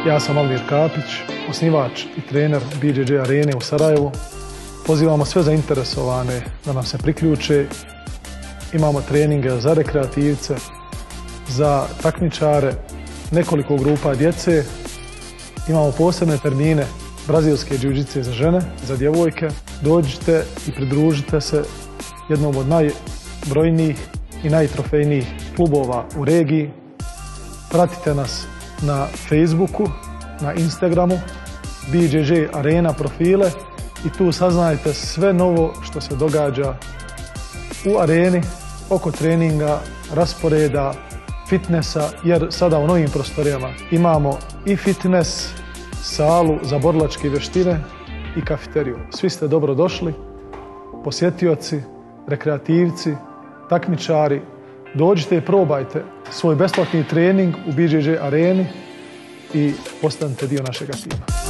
Ja sam Almir Kapić, osnivač i trener BJJ Arene u Sarajevu. Pozivamo sve zainteresovane da nam se priključe. Imamo treninge za rekreativce, za takmičare, nekoliko grupa djece. Imamo posebne termine brazilske džiu-džice za žene, za djevojke. Dođite i pridružite se jednom od najbrojnijih i najtrofejnijih klubova u regiji. Pratite nas na Facebooku, na Instagramu, BJJ Arena profile i tu saznajte sve novo što se događa u areni, oko treninga, rasporeda, fitnessa, jer sada u novim prostorijama imamo i fitness, salu za borilačke vještine i kafeteriju. Svi ste dobro došli, posjetioci, rekreativci, takmičari. Dođite i probajte svoj besplatni trening u BJJ Areni i postanite dio našega tima.